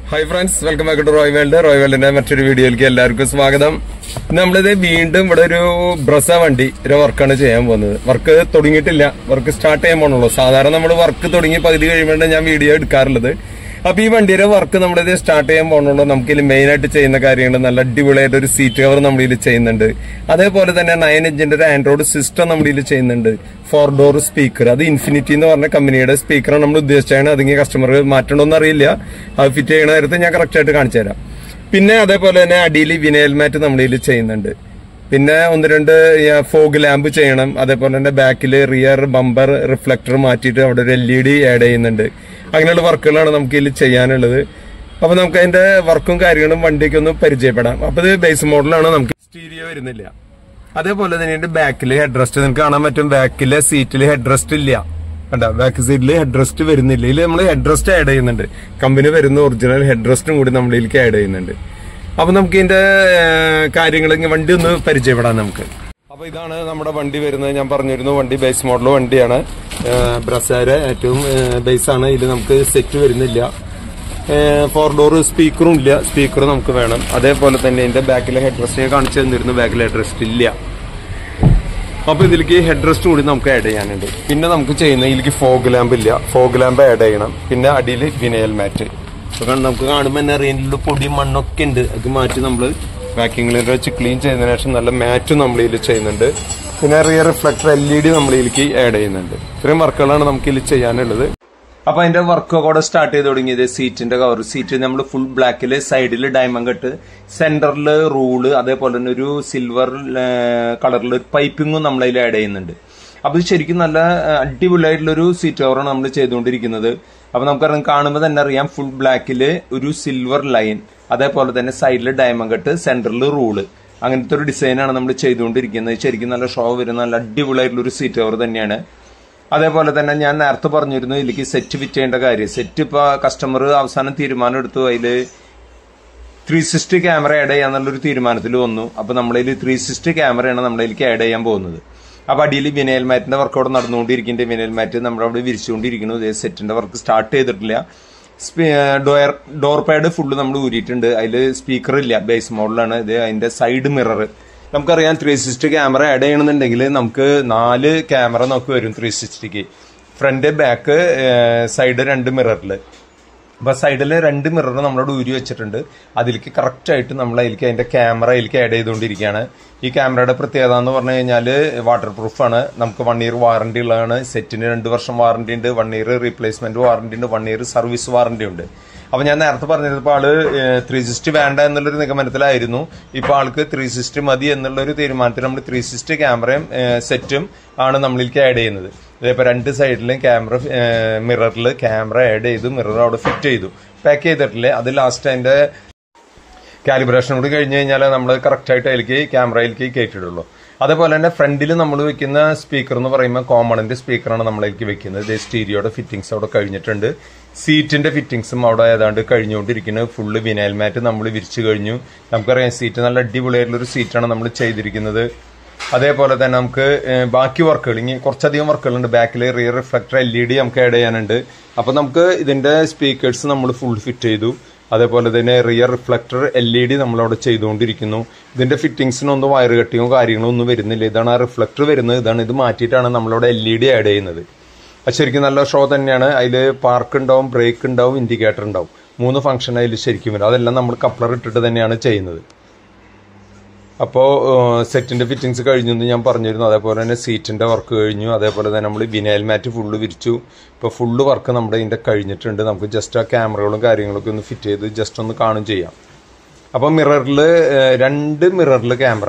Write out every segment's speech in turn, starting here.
Hi friends, welcome back to Roy World. Roy World മറ്റൊരു വീഡിയോയിലേക്ക് എല്ലാവർക്കും സ്വാഗതം. നമ്മളിത് വീണ്ടും ഇവിടെ ഒരു ബ്രസ വണ്ടി വർക്കാണ് ചെയ്യാൻ പോകുന്നത്. വർക്ക് തുടങ്ങിയിട്ടില്ല, വർക്ക് സ്റ്റാർട്ട് ചെയ്യാൻ പോകണുള്ളൂ. സാധാരണ നമ്മൾ വർക്ക് തുടങ്ങി പകുതി കഴിയുമ്പോഴാണ് ഞാൻ വീഡിയോ എടുക്കാറുള്ളത്. അപ്പൊ ഈ വണ്ടിയുടെ വർക്ക് നമ്മളിത് സ്റ്റാർട്ട് ചെയ്യാൻ പോകണുള്ളൂ. നമുക്കിതിൽ മെയിൻ ആയിട്ട് ചെയ്യുന്ന കാര്യങ്ങൾ നല്ല അടിപൊളിയായിട്ട് ഒരു സീറ്റ് കവർ നമ്മളിൽ ചെയ്യുന്നുണ്ട്. അതേപോലെ തന്നെ 9 ഇഞ്ചിന്റെ ഒരു ആൻഡ്രോയിഡ് സിസ്റ്റം നമ്മളിൽ ചെയ്യുന്നുണ്ട്. 4 ഡോർ സ്പീക്കർ, അത് ഇൻഫിനിറ്റി എന്ന് പറഞ്ഞ കമ്പനിയുടെ സ്പീക്കറാണ് നമ്മൾ ഉദ്ദേശിച്ചാണ്. അതിങ്ങനെ കസ്റ്റമർ മാറ്റണമെന്ന് അറിയില്ല, അത് ഫിറ്റ് ചെയ്യണ നേരത്തെ ഞാൻ കറക്റ്റ് ആയിട്ട് കാണിച്ചു തരാം. പിന്നെ അതേപോലെ തന്നെ അടിയിൽ വിനയൽ മാറ്റ് നമ്മളിൽ ചെയ്യുന്നുണ്ട്. പിന്നെ 1-2 ഫോഗ് ലാമ്പ് ചെയ്യണം. അതേപോലെ തന്നെ ബാക്കില് റിയർ ബമ്പർ റിഫ്ലക്ടർ മാറ്റിയിട്ട് അവിടെ ഒരു LED ആഡ് ചെയ്യുന്നുണ്ട്. അങ്ങനെയുള്ള വർക്കുകളാണ് നമുക്ക് ഇതിൽ ചെയ്യാനുള്ളത്. അപ്പൊ നമുക്ക് അതിന്റെ വർക്കും കാര്യങ്ങളും വണ്ടിയൊക്കെ ഒന്ന് പരിചയപ്പെടാം. അപ്പൊ ഇത് ബേസ് മോഡലാണ്, നമുക്ക് സ്റ്റീരിയോ വരുന്നില്ല. അതേപോലെ തന്നെ ബാക്കില് ഹെഡ് റെസ്റ്റ് നിങ്ങൾക്ക് കാണാൻ പറ്റും. ബാക്കിലെ സീറ്റിൽ ഹെഡ് റെസ്റ്റ് ഇല്ല, കണ്ട ബാക്ക് സീറ്റിൽ ഹെഡ് റെസ്റ്റ് വരുന്നില്ല. ഇതിൽ നമ്മൾ ഹെഡ് റെസ്റ്റ് ആഡ് ചെയ്യുന്നുണ്ട്. കമ്പനി വരുന്ന ഒറിജിനൽ ഹെഡ് റെസ്റ്റും കൂടി നമ്മളിലേക്ക് ആഡ് ചെയ്യുന്നുണ്ട്. അപ്പൊ നമുക്ക് ഇതിന്റെ കാര്യങ്ങൾ വണ്ടി ഒന്ന് പരിചയപ്പെടാം നമുക്ക്. അപ്പൊ ഇതാണ് നമ്മുടെ വണ്ടി വരുന്നത്. ഞാൻ പറഞ്ഞിരുന്നു വണ്ടി ബേസ് മോഡൽ വണ്ടിയാണ്. ബ്രസയുടെ ഏറ്റവും ബേസ് ആണ്. ഇതിൽ നമുക്ക് സെറ്റ് വരുന്നില്ല. 4 ഡോർ സ്പീക്കറും ഇല്ല, സ്പീക്കർ നമുക്ക് വേണം. അതേപോലെ തന്നെ ഇതിന്റെ ബാക്കിലെ ഹെഡ് റെസ്റ്റ് ഞാൻ കാണിച്ചു തന്നിരുന്നു, ബാക്കിലെ ഹെഡ് റെസ്റ്റ് ഇല്ല. അപ്പൊ ഇതിലേക്ക് ഹെഡ് റെസ്റ്റ് കൂടി നമുക്ക് ആഡ് ചെയ്യാനുണ്ട്. പിന്നെ നമുക്ക് ചെയ്യുന്ന ഇതിലേക്ക് ഫോഗ് ലാമ്പ് ഇല്ല, ഫോഗ് ലാമ്പ് ആഡ് ചെയ്യണം. പിന്നെ അടിയിൽ വിനയൽ മാറ്റ്, നമുക്ക് കാണുമ്പോൾ തന്നെ അറിയുന്ന പൊടി മണ്ണൊക്കെ ഉണ്ട്, അത് മാറ്റി നമ്മൾ വാക്യൂമിൽ വെച്ച് ക്ലീൻ ചെയ്തതിനു ശേഷം നല്ല മാറ്റും നമ്മൾ ഇതിൽ ചെയ്യുന്നുണ്ട്. പിന്നെ റിയർ റിഫ്ലക്ടർ LED നമ്മൾ ഇതിലേക്ക് ആഡ് ചെയ്യുന്നുണ്ട്. ഇത്രയും വർക്കുകളാണ് നമുക്ക് ഇതിൽ ചെയ്യാനുള്ളത്. അപ്പൊ അതിന്റെ വർക്ക് കൂടെ സ്റ്റാർട്ട് ചെയ്ത് തുടങ്ങിയത് സീറ്റിന്റെ കവർ. സീറ്റ് നമ്മൾ ഫുൾ ബ്ലാക്കില് സൈഡിൽ ഡയമണ്ട് കട്ട്, സെന്ററിൽ റൂള്, അതേപോലെ തന്നെ ഒരു സിൽവർ കളറിൽ ഒരു പൈപ്പിങ്ങും നമ്മൾ അതിൽ ആഡ് ചെയ്യുന്നുണ്ട്. അപ്പൊ ഇത് ശരിക്കും നല്ല അടിപൊളിയായിട്ടുള്ളൊരു സീറ്റ് കവറാണ് നമ്മൾ ചെയ്തുകൊണ്ടിരിക്കുന്നത്. അപ്പൊ നമുക്കറിയാം, കാണുമ്പോൾ തന്നെ അറിയാം, ഫുൾ ബ്ലാക്കില് ഒരു സിൽവർ ലൈൻ, അതേപോലെ തന്നെ സൈഡിൽ ഡയമണ്ട് കട്ട്, സെന്ററിൽ റൂള്, അങ്ങനത്തെ ഒരു ഡിസൈനാണ് നമ്മൾ ചെയ്തുകൊണ്ടിരിക്കുന്നത്. ശരിക്കും നല്ല ഷോ വരുന്ന നല്ല അടിപൊളിയായിട്ടുള്ള ഒരു സീറ്റ് കവർ തന്നെയാണ്. അതേപോലെ തന്നെ ഞാൻ നേരത്തെ പറഞ്ഞിരുന്നു ഇതിലേക്ക് സെറ്റ് ഫിറ്റ് ചെയ്യേണ്ട കാര്യം. സെറ്റ് ഇപ്പൊ കസ്റ്റമർ അവസാനം തീരുമാനം എടുത്തു, അതില് 360 ക്യാമറ ആഡ് ചെയ്യാന്നുള്ളൊരു തീരുമാനത്തിൽ വന്നു. അപ്പൊ നമ്മളതിൽ 360 ക്യാമറയാണ് നമ്മളതിലേക്ക് ആഡ് ചെയ്യാൻ പോകുന്നത്. അപ്പൊ അടിയിൽ വിനയൽ മാറ്റിന്റെ വർക്ക് അവിടെ നടന്നുകൊണ്ടിരിക്കുന്നുണ്ട്. വിനയൽ മാറ്റ് നമ്മളവിടെ വിരിച്ചുകൊണ്ടിരിക്കുന്നു. ഇതേ സെറ്റിന്റെ വർക്ക് സ്റ്റാർട്ട് ചെയ്തിട്ടില്ല. ഡോർ പാഡ് ഫുള്ള് നമ്മൾ ഊരിയിട്ടുണ്ട്. അതിൽ സ്പീക്കർ ഇല്ല, ബേസ് മോഡലാണ്. ഇത് അതിന്റെ സൈഡ് മിറർ നമുക്കറിയാം. 360 ക്യാമറ ആഡ് ചെയ്യണമെന്നുണ്ടെങ്കിൽ നമുക്ക് 4 ക്യാമറ നമുക്ക് വരും 360ക്ക്. ഫ്രണ്ട് ബാക്ക് സൈഡ് 2 മിററില്. അപ്പൊ സൈഡില് 2 മിറർ നമ്മളോട് ഊരി വെച്ചിട്ടുണ്ട്. അതിലേക്ക് കറക്റ്റ് ആയിട്ട് നമ്മൾ അതിന്റെ ക്യാമറ അതിലേക്ക് ആഡ് ചെയ്തുകൊണ്ടിരിക്കുകയാണ്. ഈ ക്യാമറയുടെ പ്രത്യേകത എന്ന് പറഞ്ഞു കഴിഞ്ഞാൽ വാട്ടർ പ്രൂഫാണ്. നമുക്ക് 1 ഇയർ വാറണ്ടി ഉള്ളതാണ്. സെറ്റിന് 2 വർഷം വാറണ്ടി ഉണ്ട്, 1 ഇയർ റീപ്ലേസ്മെന്റ് വാറണ്ടി ഉണ്ട്, 1 ഇയർ സർവീസ് വാറണ്ടി ഉണ്ട്. അപ്പൊ ഞാൻ നേരത്തെ പറഞ്ഞപ്പോൾ ആള് 360 വേണ്ട എന്നുള്ളൊരു നിഗമനത്തിലായിരുന്നു. ഇപ്പൊ ആൾക്ക് 360 മതി എന്നുള്ളൊരു തീരുമാനത്തിൽ നമ്മൾ 360 ക്യാമറയും സെറ്റും ആണ് നമ്മളിലേക്ക് ആഡ് ചെയ്യുന്നത്. ഇതേപോലെ 2 സൈഡിലും ക്യാമറ മിററിൽ ക്യാമറ ആഡ് ചെയ്തു, മിറർ അവിടെ ഫിറ്റ് ചെയ്തു, പാക്ക് ചെയ്തിട്ടില്ലേ. അത് ലാസ്റ്റ് അതിന്റെ കാലിബ്രേഷൻ കൂടി കഴിഞ്ഞ് കഴിഞ്ഞാൽ നമ്മൾ കറക്റ്റ് ആയിട്ട് അതിലേക്ക് ക്യാമറയിലേക്ക് കയറ്റിയിടുള്ളൂ. അതേപോലെ തന്നെ ഫ്രണ്ടിൽ നമ്മൾ വെക്കുന്ന സ്പീക്കർ എന്ന് പറയുമ്പോൾ കോമണന്റ് സ്പീക്കറാണ് നമ്മളിലേക്ക് വെക്കുന്നത്. ഇത് സ്റ്റീരിയോയുടെ ഫിറ്റിംഗ്സ് അവിടെ കഴിഞ്ഞിട്ടുണ്ട്. സീറ്റിന്റെ ഫിറ്റിംഗ്സും അവിടെ ഏതാണ്ട് കഴിഞ്ഞുകൊണ്ടിരിക്കുന്നത്. ഫുള്ള് വിനയൽ മാറ്റ് നമ്മൾ വിരിച്ചു കഴിഞ്ഞു. നമുക്കറിയാം സീറ്റ് നല്ല അടിപൊളിയായിട്ടുള്ള ഒരു സീറ്റാണ് നമ്മൾ ചെയ്തിരിക്കുന്നത്. അതേപോലെ തന്നെ നമുക്ക് ബാക്കി വർക്കുകൾ, ഇനി കുറച്ചധികം വർക്കുകളുണ്ട്. ബാക്കിൽ റിയർ റിഫ്ലക്ടർ LED നമുക്ക് ആഡ് ചെയ്യാനുണ്ട്. അപ്പൊ നമുക്ക് ഇതിന്റെ സ്പീക്കേഴ്സ് നമ്മൾ ഫുൾ ഫിറ്റ് ചെയ്തു. അതേപോലെ തന്നെ റിയർ റിഫ്ലക്ടർ LED നമ്മളവിടെ ചെയ്തുകൊണ്ടിരിക്കുന്നു. ഇതിന്റെ ഫിറ്റിംഗ്സിനൊന്നും വയർ കട്ടിങ്ങോ കാര്യങ്ങളോ ഒന്നും വരുന്നില്ല. ഇതാണ് ആ റിഫ്ലക്ടർ വരുന്നത്. ഇതാണ്, ഇത് മാറ്റിയിട്ടാണ് നമ്മളവിടെ LED ആഡ് ചെയ്യുന്നത്. അത് ശരിക്കും നല്ല ഷോ തന്നെയാണ്. അതിൽ പാർക്ക് ഉണ്ടാവും, ബ്രേക്ക് ഉണ്ടാവും, ഇൻഡിക്കേറ്റർ ഉണ്ടാവും. 3 ഫംഗ്ഷൻ അതിൽ ശരിക്കും വരും. അതെല്ലാം നമ്മൾ കപ്ലർ ഇട്ടിട്ട് തന്നെയാണ് ചെയ്യുന്നത്. അപ്പോൾ സെറ്റിന്റെ ഫിറ്റിംഗ്സ് കഴിഞ്ഞു എന്ന് ഞാൻ പറഞ്ഞിരുന്നു. അതേപോലെ തന്നെ സീറ്റിന്റെ വർക്ക് കഴിഞ്ഞു. അതേപോലെ തന്നെ നമ്മൾ വിനയൽ മാറ്റ് ഫുള്ള് വിരിച്ചു. ഇപ്പോൾ ഫുള്ള് വർക്ക് നമ്മുടെ ഇതിന്റെ കഴിഞ്ഞിട്ടുണ്ട്. നമുക്ക് ജസ്റ്റ് ആ ക്യാമറകളും കാര്യങ്ങളൊക്കെ ഒന്ന് ഫിറ്റ് ചെയ്ത് ജസ്റ്റ് ഒന്ന് കാണും ചെയ്യാം. അപ്പോൾ മിററിൽ 2 മിററിൽ ക്യാമറ,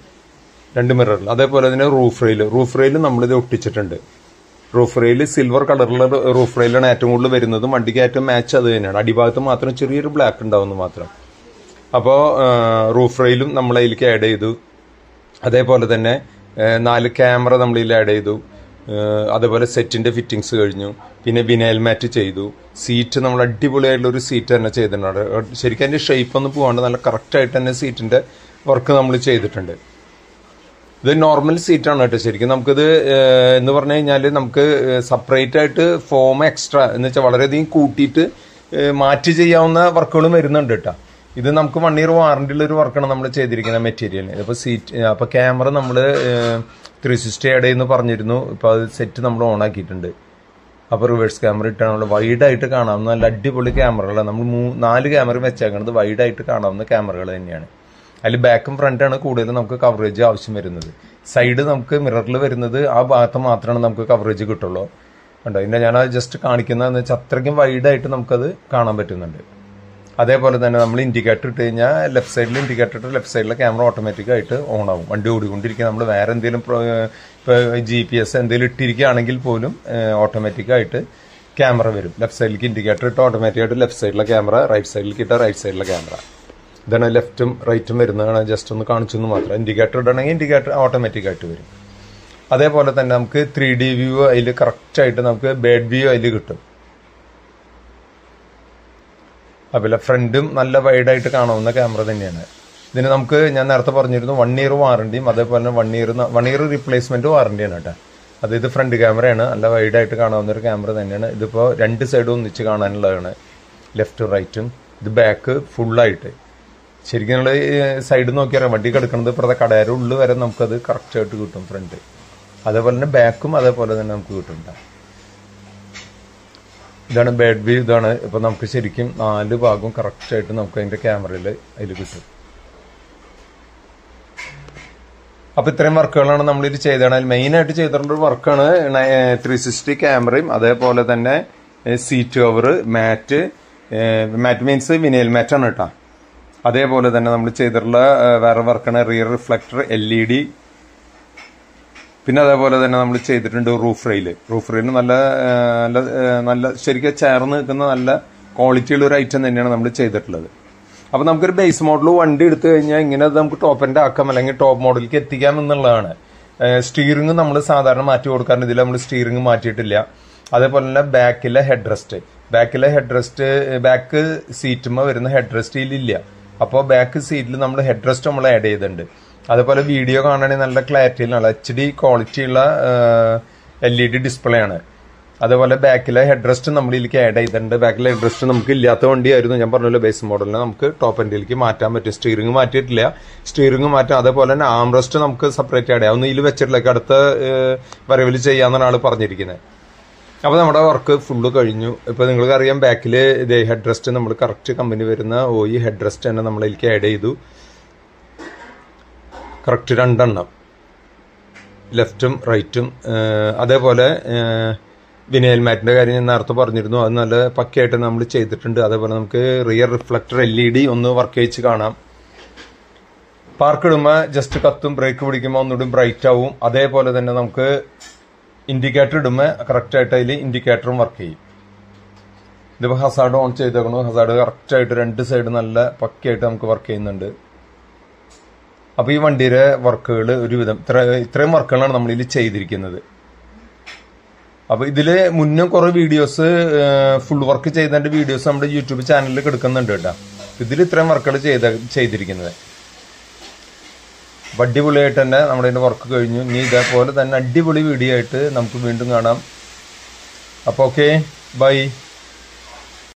2 മിററിൽ. അതേപോലെ തന്നെ റൂഫ് റെയിൽ നമ്മളിത് ഒട്ടിച്ചിട്ടുണ്ട്. റൂഫ് റെയിൽ സിൽവർ കളറിലുള്ള റൂഫ് റെയിലാണ് ഏറ്റവും കൂടുതൽ വരുന്നത്. വണ്ടിക്ക് ഏറ്റവും മാച്ച് അത് തന്നെയാണ്. അടിഭാഗത്ത് മാത്രം ചെറിയൊരു ബ്ലാക്ക് ഉണ്ടാവുന്നു മാത്രം. അപ്പോൾ റൂഫ് റെയിലും നമ്മൾ അതിലേക്ക് ആഡ് ചെയ്തു. അതേപോലെ തന്നെ 4 ക്യാമറ നമ്മൾ ഇതിൽ ആഡ് ചെയ്തു. അതേപോലെ സെറ്റിന്റെ ഫിറ്റിംഗ്സ് കഴിഞ്ഞു. പിന്നെ വിനയൽ മാറ്റ് ചെയ്തു. സീറ്റ് നമ്മൾ അടിപൊളിയായിട്ടുള്ള ഒരു സീറ്റ് തന്നെ ചെയ്തിട്ടുണ്ട്. ശരിക്കും അതിന്റെ ഷേപ്പ് ഒന്നും പോകാണ്ട് നല്ല കറക്റ്റ് ആയിട്ട് തന്നെ സീറ്റിന്റെ വർക്ക് നമ്മൾ ചെയ്തിട്ടുണ്ട്. ഇത് നോർമൽ സീറ്റാണ് കേട്ടോ. ശരിക്കും നമുക്കിത് എന്ന് പറഞ്ഞു കഴിഞ്ഞാൽ നമുക്ക് സെപ്പറേറ്റ് ആയിട്ട് ഫോം എക്സ്ട്രാ എന്ന് വെച്ചാൽ വളരെയധികം കൂട്ടിയിട്ട് മാറ്റി ചെയ്യാവുന്ന വർക്കുകളും വരുന്നുണ്ട് കേട്ടോ. ഇത് നമുക്ക് 1 year വാറണ്ടിയുള്ള ഒരു വർക്കാണ് നമ്മൾ ചെയ്തിരിക്കുന്ന മെറ്റീരിയലിന്. ഇപ്പോൾ അപ്പോൾ ക്യാമറ നമ്മൾ 360 ആഡ് ചെയ്യുന്നു പറഞ്ഞിരുന്നു. ഇപ്പോൾ അത് സെറ്റ് നമ്മൾ ഓൺ ആക്കിയിട്ടുണ്ട്. അപ്പോൾ റിവേഴ്സ് ക്യാമറ ഇട്ടാണ് നമ്മൾ വൈഡായിട്ട് കാണാവുന്ന നല്ല അടിപൊളി ക്യാമറകളാണ്. നമ്മൾ 4 ക്യാമറ വെച്ചേക്കുന്നത് വൈഡായിട്ട് കാണാവുന്ന ക്യാമറകൾ തന്നെയാണ്. അതിൽ ബാക്കും ഫ്രണ്ടാണ് കൂടുതൽ നമുക്ക് കവറേജ് ആവശ്യം വരുന്നത്. സൈഡ് നമുക്ക് മിററിൽ വരുന്നത് ആ ഭാഗത്ത് മാത്രമാണ് നമുക്ക് കവറേജ് കിട്ടുള്ളൂ. കണ്ടോ, ഇതിൻ്റെ ഞാനത് ജസ്റ്റ് കാണിക്കുന്നതെന്ന് വെച്ചാൽ അത്രയ്ക്കും വൈഡായിട്ട് നമുക്കത് കാണാൻ പറ്റുന്നുണ്ട്. അതേപോലെ തന്നെ നമ്മൾ ഇൻഡിക്കേറ്റർ ഇട്ട് കഴിഞ്ഞാൽ ലെഫ്റ്റ് സൈഡിൽ ഇൻഡിക്കേറ്റർ ഇട്ട് ലെഫ്റ്റ് സൈഡിലെ ക്യാമറ ഓട്ടോമാറ്റിക്കായിട്ട് ഓൺ ആവും. വണ്ടി ഓടിക്കൊണ്ടിരിക്കുക നമ്മൾ വേറെ എന്തെങ്കിലും ഇപ്പോൾ GPS എന്തെങ്കിലും ഇട്ടിരിക്കുകയാണെങ്കിൽ പോലും ഓട്ടോമാറ്റിക്കായിട്ട് ക്യാമറ വരും. ലെഫ്റ്റ് സൈഡിലേക്ക് ഇൻഡിക്കേറ്റർ ഇട്ട് ഓട്ടോമാറ്റിക്കായിട്ട് ലെഫ്റ്റ് സൈഡിലെ ക്യാമറ, റൈറ്റ് സൈഡിലേക്ക് ഇട്ട റൈറ്റ് സൈഡിലെ ക്യാമറ. ഇതാണ് ലെഫ്റ്റും റൈറ്റും വരുന്നതാണ്. ജസ്റ്റ് ഒന്ന് കാണിച്ചെന്ന് മാത്രം. ഇൻഡിക്കേറ്റർ ഇടണമെങ്കിൽ ഇൻഡിക്കേറ്റർ ഓട്ടോമാറ്റിക്കായിട്ട് വരും. അതേപോലെ തന്നെ നമുക്ക് 3D വ്യൂ അതിൽ കറക്റ്റായിട്ട് നമുക്ക് ബേഡ് വ്യൂ അതിൽ കിട്ടും. അതുപോലെ ഫ്രണ്ടും നല്ല വൈഡായിട്ട് കാണാവുന്ന ക്യാമറ തന്നെയാണ്. ഇതിന് നമുക്ക് ഞാൻ നേരത്തെ പറഞ്ഞിരുന്നു 1 year വാറണ്ടിയും അതേപോലെ തന്നെ 1 year റീപ്ലേസ്മെന്റ് വാറണ്ടിയാണ് കേട്ടോ. ഇത് ഫ്രണ്ട് ക്യാമറയാണ്, നല്ല വൈഡായിട്ട് കാണാവുന്ന ഒരു ക്യാമറ തന്നെയാണ്. ഇതിപ്പോൾ 2 സൈഡും ഒന്നിച്ച് കാണാനുള്ളതാണ്, ലെഫ്റ്റും റൈറ്റും. ഇത് ബാക്ക് ഫുള്ളായിട്ട് ശരിക്കും നമ്മൾ സൈഡ് നോക്കിയാൽ വണ്ടി കിടക്കുന്നത് ഇപ്പുറത്തെ കടയുടെ ഉള്ളിൽ വരെ നമുക്കത് കറക്റ്റായിട്ട് കിട്ടും ഫ്രണ്ട്. അതേപോലെ തന്നെ ബാക്കും അതേപോലെ തന്നെ നമുക്ക് കിട്ടുന്നുണ്ട്. ഇതാണ് ബേഡ് വ്യൂ. ഇതാണ് ഇപ്പൊ നമുക്ക് ശരിക്കും 4 ഭാഗവും കറക്റ്റായിട്ട് നമുക്ക് അതിന്റെ ക്യാമറയിൽ അതിൽ കിട്ടും. അപ്പൊ ഇത്രയും വർക്കുകളാണ് നമ്മളിത് ചെയ്തതാണ്. അതിൽ മെയിനായിട്ട് ചെയ്തിട്ടുള്ള ഒരു വർക്കാണ് 360 ക്യാമറയും അതേപോലെ തന്നെ seat cover, mat means vinyl മാറ്റാണ് കേട്ടോ. അതേപോലെ തന്നെ നമ്മൾ ചെയ്തിട്ടുള്ള വേറെ വർക്കാണ് റിയർ റിഫ്ലക്ടർ, LED. പിന്നെ അതേപോലെ തന്നെ നമ്മൾ ചെയ്തിട്ടുണ്ട് റൂഫ് റെയില് നല്ല നല്ല ശരിക്കും ചേർന്ന് നിൽക്കുന്ന നല്ല ക്വാളിറ്റിയുള്ള ഒരു ഐറ്റം തന്നെയാണ് നമ്മൾ ചെയ്തിട്ടുള്ളത്. അപ്പൊ നമുക്കൊരു ബേസ് മോഡൽ വണ്ടി എടുത്തു കഴിഞ്ഞാൽ ഇങ്ങനെ നമുക്ക് ടോപ്പ് എൻഡ് ആക്കാം, അല്ലെങ്കിൽ ടോപ്പ് മോഡലിലേക്ക് എത്തിക്കാം എന്നുള്ളതാണ്. സ്റ്റീറിംഗ് നമ്മൾ സാധാരണ മാറ്റി കൊടുക്കാറുണ്ട്. ഇതിൽ നമ്മൾ സ്റ്റീറിംഗ് മാറ്റിയിട്ടില്ല. അതേപോലെ തന്നെ ബാക്കിലെ ഹെഡ് റെസ്റ്റ് ബാക്ക് സീറ്റുമ്പോൾ വരുന്ന ഹെഡ് റെസ്റ്റ് ഇതിലില്ല. അപ്പോൾ ബാക്ക് സീറ്റിൽ നമ്മൾ ഹെഡ് റെസ്റ്റ് നമ്മൾ ആഡ് ചെയ്തിട്ടുണ്ട്. അതേപോലെ വീഡിയോ കാണണമെങ്കിൽ നല്ല ക്ലാരിറ്റിയിലാണ്, HD ക്വാളിറ്റിയുള്ള LED ഡിസ്പ്ലേ ആണ്. അതേപോലെ ബാക്കിലെ ഹെഡ് റെസ്റ്റ് നമ്മൾ ഇതിലേക്ക് ആഡ് ചെയ്തിട്ടുണ്ട്. ബാക്കിലെ ഹെഡ് റെസ്റ്റ് നമുക്ക് ഇല്ലാത്ത വണ്ടിയായിരുന്നു. ഞാൻ പറഞ്ഞല്ലോ ബേസ് മോഡലിന് നമുക്ക് ടോപ്പ് എൻഡിലേക്ക് മാറ്റാൻ പറ്റും. സ്റ്റീറിംഗ് മാറ്റിയിട്ടില്ല, സ്റ്റീറിംഗ് മാറ്റാം. അതേപോലെ തന്നെ ആം റെസ്റ്റ് നമുക്ക് സെപ്പറേറ്റ് ആഡ് ചെയ്യാം. ഒന്നും ഇതിൽ വെച്ചിട്ടില്ല, അടുത്ത വരവിൽ ചെയ്യാമെന്നാണ് ആൾ പറഞ്ഞിരിക്കുന്നത്. അപ്പോൾ നമ്മുടെ വർക്ക് ഫുള്ള് കഴിഞ്ഞു. ഇപ്പോൾ നിങ്ങൾക്ക് അറിയാം ബാക്കിൽ ഇതേ ഹെഡ് റെസ്റ്റ് നമ്മൾ കറക്റ്റ് കമ്പനി വരുന്ന OE ഹെഡ് റെസ്റ്റ് തന്നെ നമ്മൾ ഇതിലേക്ക് ആഡ് ചെയ്തു. കറക്റ്റ് 2 എണ്ണം ലെഫ്റ്റും റൈറ്റും. അതേപോലെ വിനൈൽ മാറ്റിന്റെ കാര്യം ഞാൻ നേരത്തെ പറഞ്ഞിരുന്നു, അത് നല്ല പക്കയായിട്ട് നമ്മൾ ചെയ്തിട്ടുണ്ട്. അതേപോലെ നമുക്ക് റിയർ റിഫ്ലക്ടർ LED ഒന്ന് വർക്ക് ചെയ്ച്ച് കാണാം. പാർക്ക് ഇടുമ്പോൾ ജസ്റ്റ് കത്തും, ബ്രേക്ക് പിടിക്കുമ്പോൾ ഒന്നുകൂടി ബ്രൈറ്റ് ആവും. അതേപോലെ തന്നെ നമുക്ക് ഇൻഡിക്കേറ്റർ ഇടുമ്പോൾ കറക്റ്റായിട്ട് അതിൽ ഇൻഡിക്കേറ്ററും വർക്ക് ചെയ്യും. ഇതിപ്പോൾ ഹസാർഡ് ഓൺ ചെയ്തേക്കണു. ഹസാർഡ് കറക്റ്റായിട്ട് 2 സൈഡ് നല്ല പക്കയായിട്ട് നമുക്ക് വർക്ക് ചെയ്യുന്നുണ്ട്. അപ്പൊ ഈ വണ്ടിയുടെ വർക്കുകൾ ഒരുവിധം ഇത്രയും വർക്കുകളാണ് നമ്മൾ ഇതിൽ ചെയ്തിരിക്കുന്നത്. അപ്പൊ ഇതില് മുന്നും കുറെ വീഡിയോസ് ഫുൾ വർക്ക് ചെയ്തതിന്റെ വീഡിയോസ് നമ്മുടെ യൂട്യൂബ് ചാനലിൽ കിടക്കുന്നുണ്ട് കേട്ടോ. ഇതിൽ ഇത്രയും വർക്കുകൾ ചെയ്തിരിക്കുന്നത്. അടിപൊളിയായിട്ട് തന്നെ നമ്മുടെ ഇതിന്റെ വർക്ക് കഴിഞ്ഞു. ഇനി ഇതേപോലെ തന്നെ അടിപൊളി വീഡിയോ ആയിട്ട് നമുക്ക് വീണ്ടും കാണാം. അപ്പൊ ഓക്കെ, ബൈ.